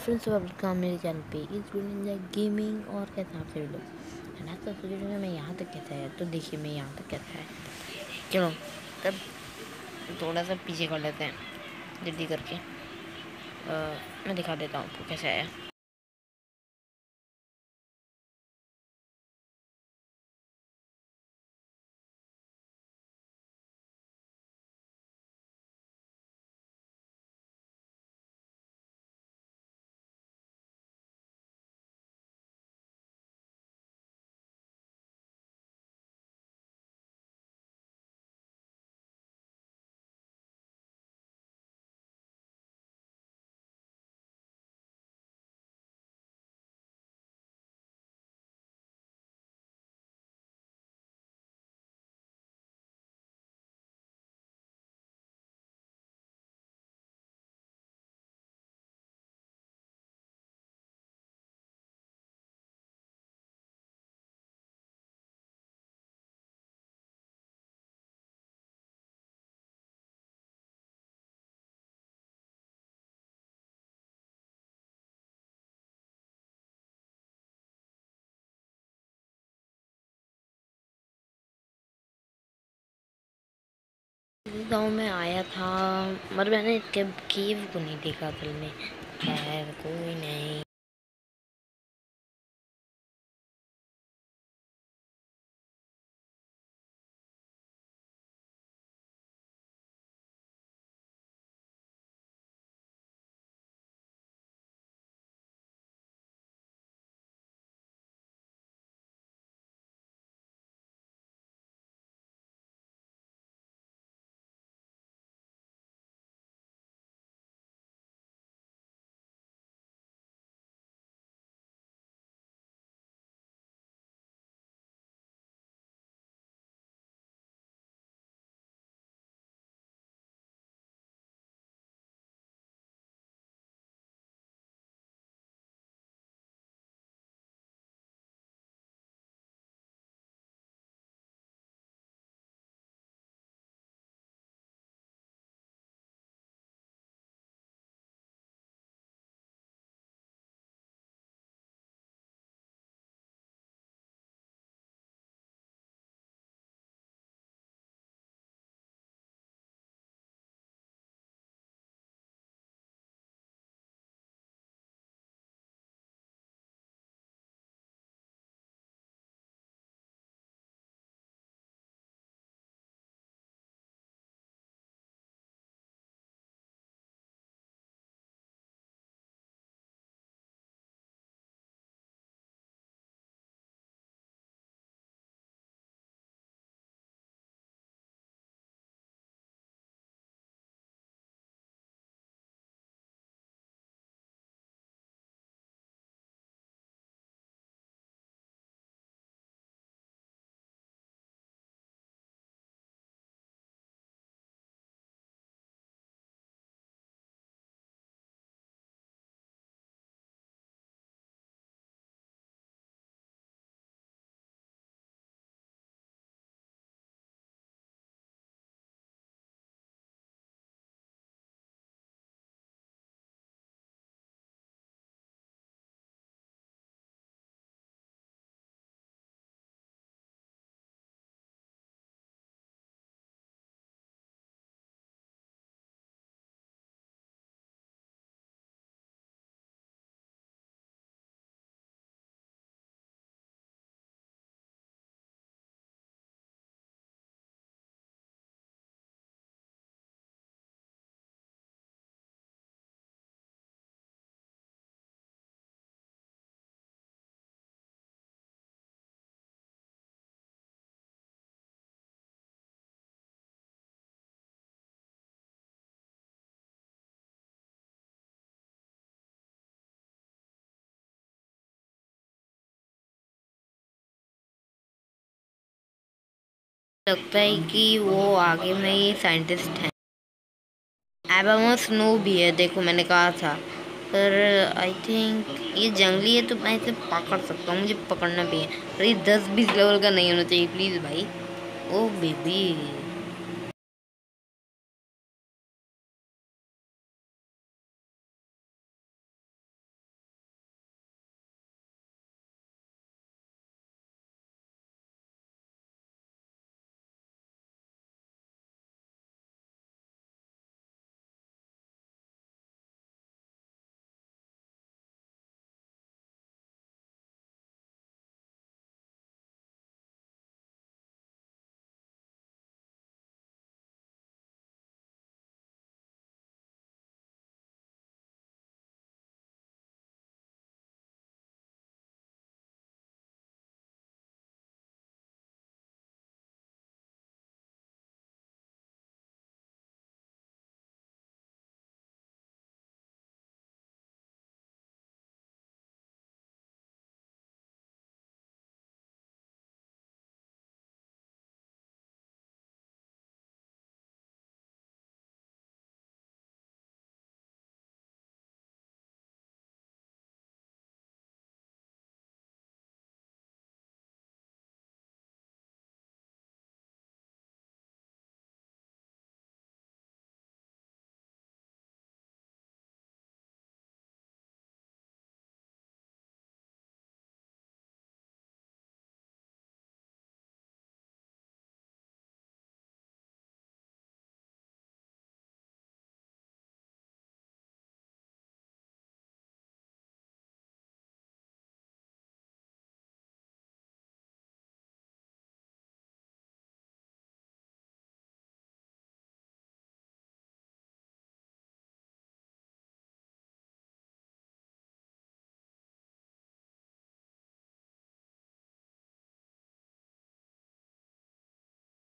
Friends, welcome मेरे channel पे इस वीडियो गेमिंग और कैसे आप सभी लोग है ना। तो सोचिए मैं यहाँ तक कैसा है, तो देखिए मैं यहाँ तक कैसा है। चलो तब थोड़ा सा पीछे कर लेते हैं जल्दी करके। मैं दिखा देता हूँ आपको कैसा है। गाँव में आया था मगर मैंने केव को नहीं देखा असल में। खैर कोई नहीं। लगता है कि वो आगे में ही साइंटिस्ट हैं। एबामस स्नो भी है, देखो मैंने कहा था। पर आई थिंक ये जंगली है तो मैं इसे पकड़ सकता हूँ, मुझे पकड़ना भी है। पर ये 10-20 लेवल का नहीं होना चाहिए प्लीज़ भाई। Oh baby.